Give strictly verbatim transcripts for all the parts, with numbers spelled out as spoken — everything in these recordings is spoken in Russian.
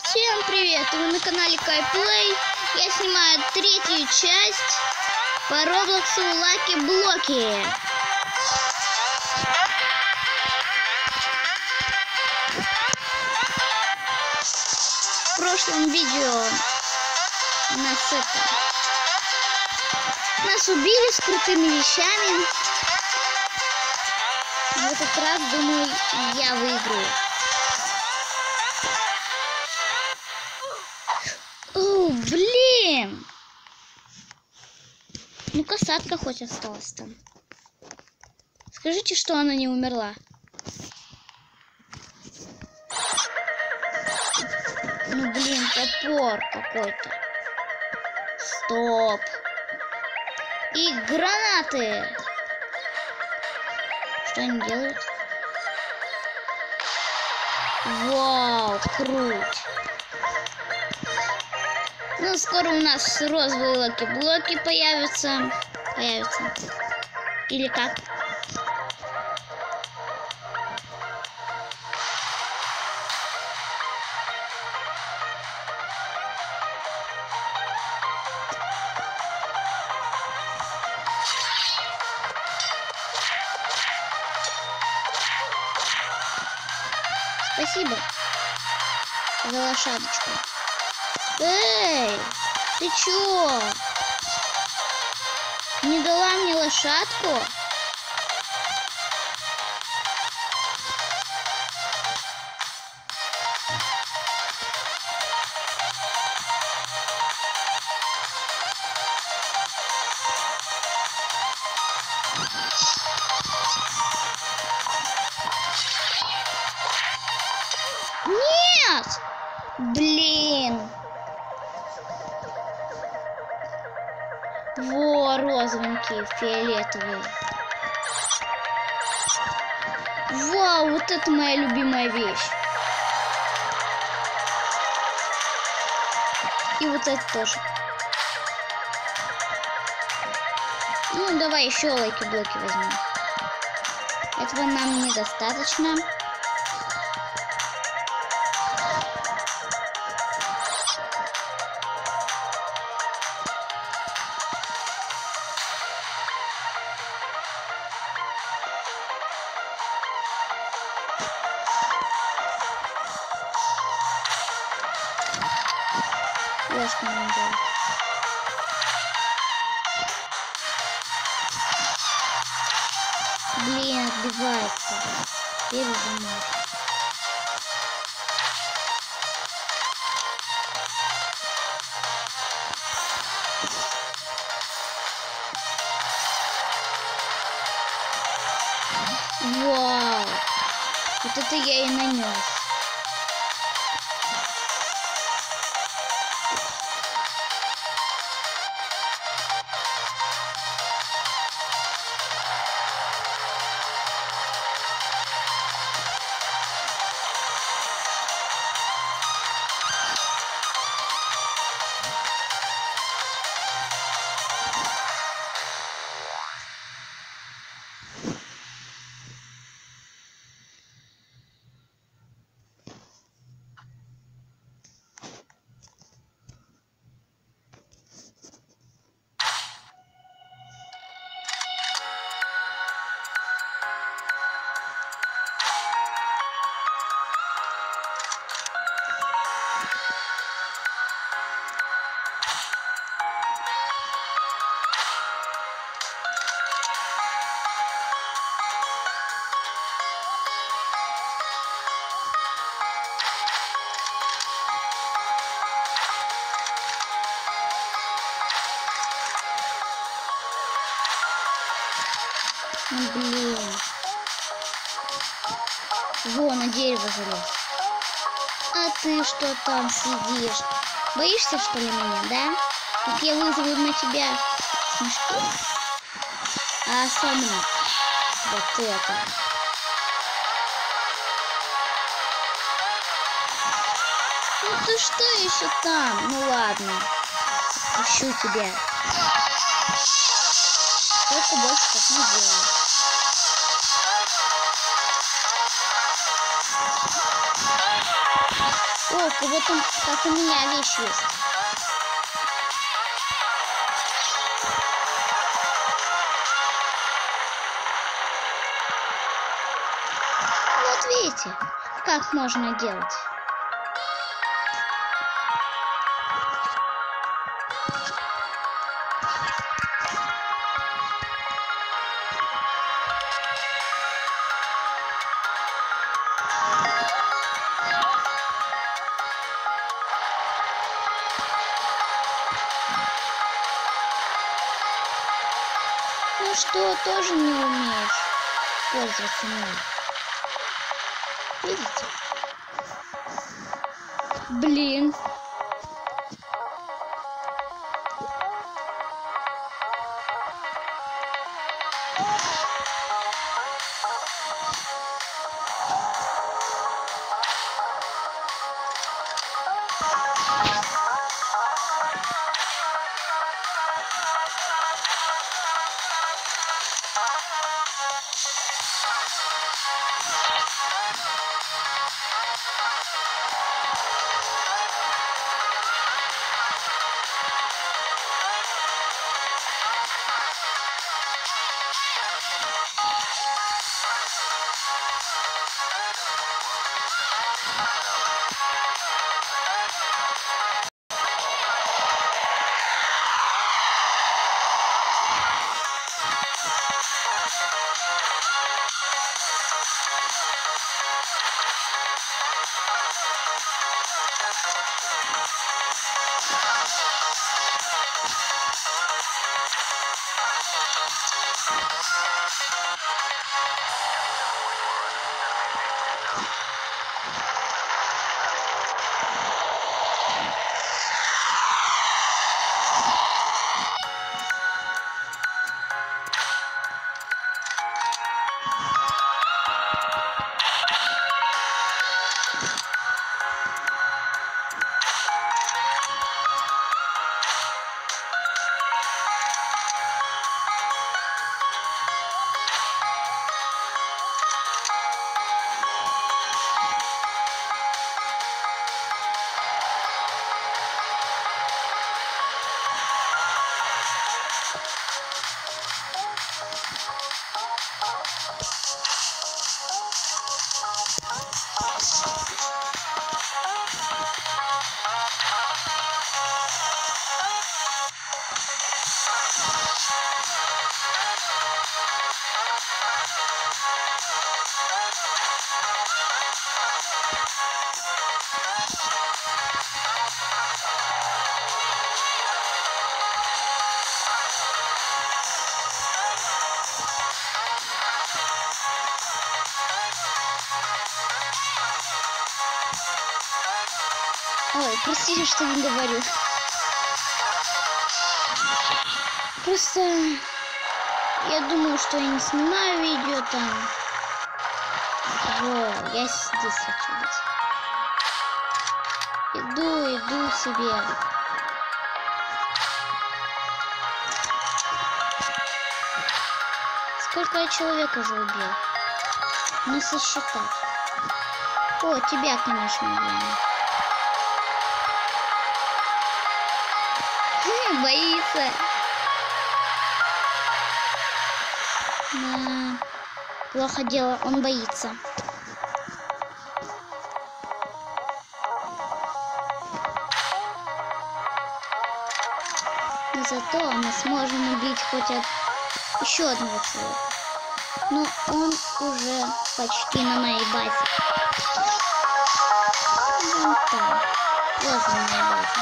Всем привет! Вы на канале Кайплей. Я снимаю третью часть по Роблоксу Лаки Блоки. В прошлом видео нас это нас убили с крутыми вещами. В этот раз, думаю, я выиграю. О, блин! Ну, касатка хоть осталась там. Скажите, что она не умерла. Ну, блин, топор какой-то. Стоп. И гранаты. Что они делают? Вау, круть. Ну, скоро у нас розовые лаки-блоки появятся. Появятся. Или как? Спасибо за лошадочку. Эй, ты чё? Не дала мне лошадку? Нет! Блин! Во, розовенькие, фиолетовые. Вау, вот это моя любимая вещь. И вот это тоже. Ну, давай еще лайки-блоки возьмем. Этого нам недостаточно. Вот что нам делать. Блин, отбивается. Перезимать. Вау! Вот это я и нанес. Ну, блин. Во, на дерево залез. А ты что там сидишь? Боишься, что ли, меня, да? Как я вызову на тебя снежки? А особенно вот это. Ну ты что еще там? Ну ладно. Ищу тебя. Только больше так не делаю. О, кого там, как у меня, вещь есть. Вот видите, как можно делать. Ну что, тоже не умеешь пользоваться мной? Видите? Блин. Ой, простите, что не говорю. Просто я думаю, что я не снимаю видео там. Во, я здесь хочу быть. Иду, иду себе. Сколько я человек уже убил? Не сосчитать. О, тебя, конечно, главное. Боится. Да. Плохо дело, он боится. Но зато мы сможем убить хоть от... еще одного человека. Но он уже почти на моей базе. Вон там. Возле моей базе.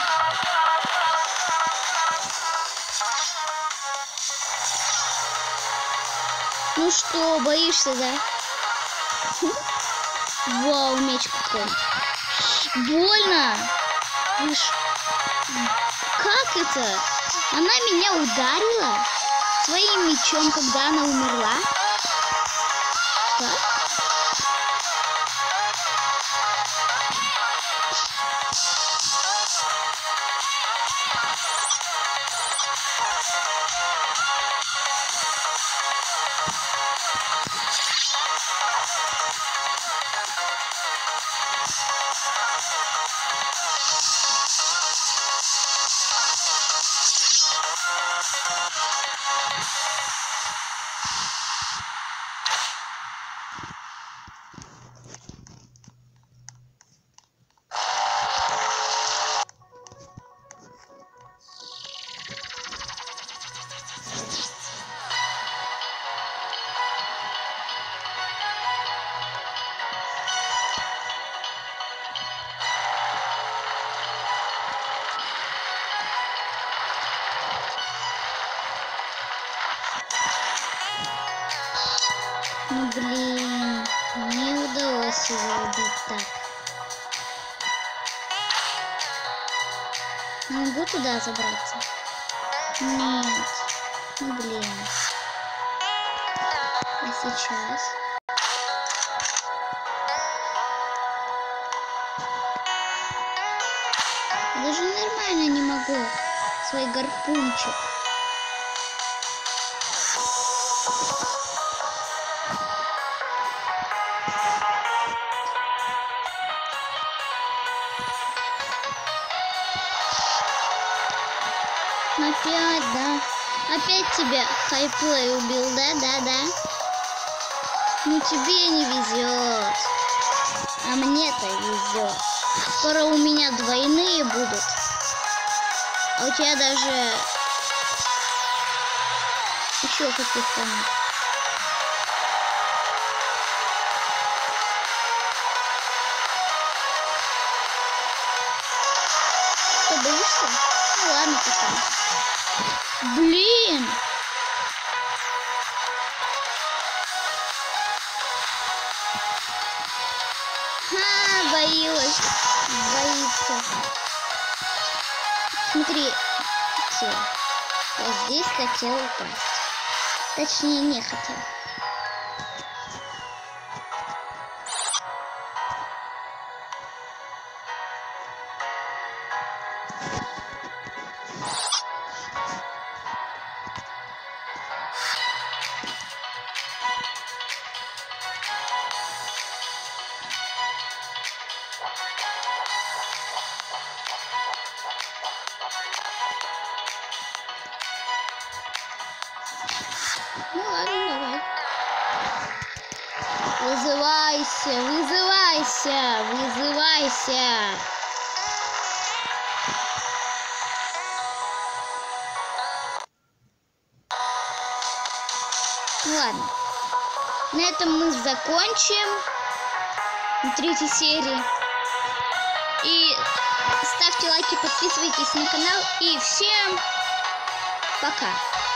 Ну что, боишься, да? Вау, меч какой. Больно. Вы ж... Как это? Она меня ударила своим мечом, когда она умерла? Как? Ну блин, не удалось его убить так. Могу туда забраться? Нет. Ну блин. А сейчас? Даже нормально не могу. Свой гарпунчик. Опять, да? Опять тебя хайплей убил, да? Да, да? Ну тебе не везет. А мне-то везет. Скоро у меня двойные будут. А у тебя даже еще каких-то нет. Ты боишься? Ну ладно, пока. Блин! Ха, боилась. Боится. Смотри. Все. Я здесь хотел упасть. Точнее, не хотел. Ну ладно, давай. Вызывайся, вызывайся, вызывайся. Ну ладно. На этом мы закончим третью серию. И ставьте лайки, подписывайтесь на канал. И всем пока.